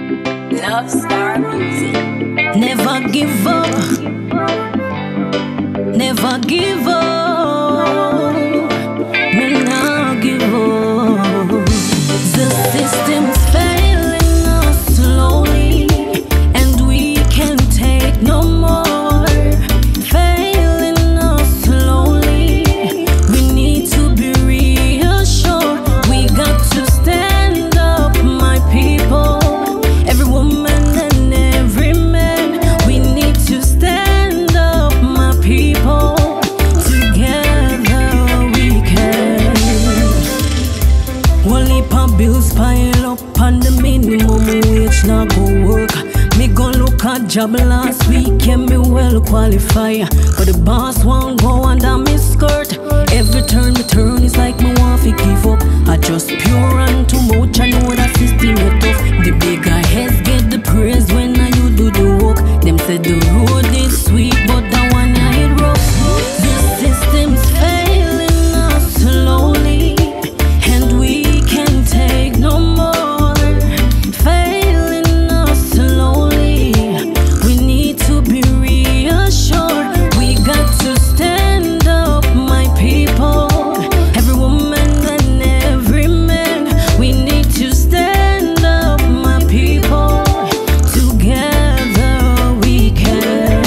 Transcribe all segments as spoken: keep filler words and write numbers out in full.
Love Star Music. Never give up, never give up, me not give up. The system's failing us slowly, and we can't take no more. Failing us slowly, we need to be reassured. We got to stand up, my people. Every woman and every man, we need to stand up, my people. Together we can. One heap of bills pile up on the minimum wage not go work. Me go look at job last week and me well qualified, but the boss won't go under me skirt. Every turn me turn is like me want to give up. I just pure and too much, I know that system is tough. The bigger heads get the praise when I you do the work. Them said the road is sweet, but that one I hit rough. The system's failing us slowly, and we can't take no more. Failing us slowly, we need to be reassured. We got to stand up, my people. Every woman and every man, we need to stand up, my people. Together we can.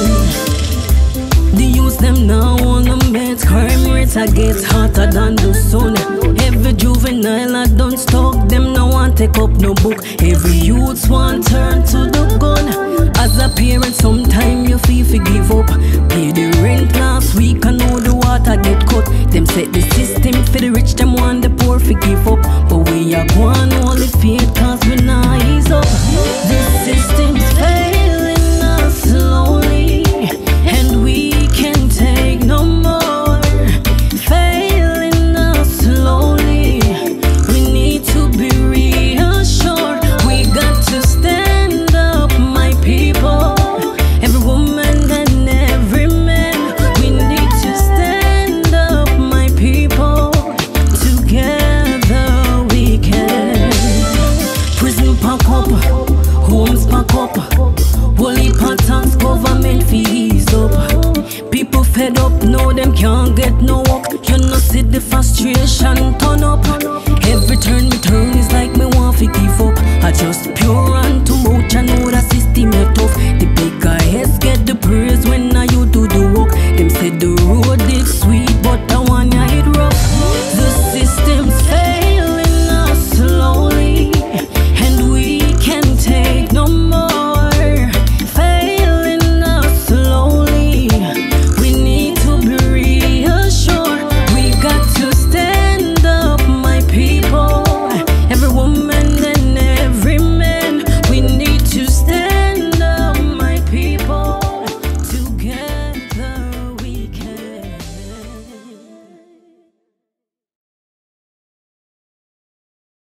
The youth them now on the meds, crime rates I get hotter than the sun. Every juvenile I don't stalk them, no one take up no book. Every youth want turn to the gun. As a parent, sometime you feel to give up. Pay the rent last week, I know the water get cut. Them set the system for the rich, them want the poor to give up. But we are going only faith, cause we not ease up. The system's failing us slowly, and we can't take no more. Failing us slowly, we need to be reassured. We got to stand up, my people. Every woman and every man, we need to stand up, my people. Together we can. Prison pack up, homes pack up, whole heap of tax government fees up. People fed up, know them can't get no work. You know see the frustration turn up. Every turn me turn is like me want to give up. I just pure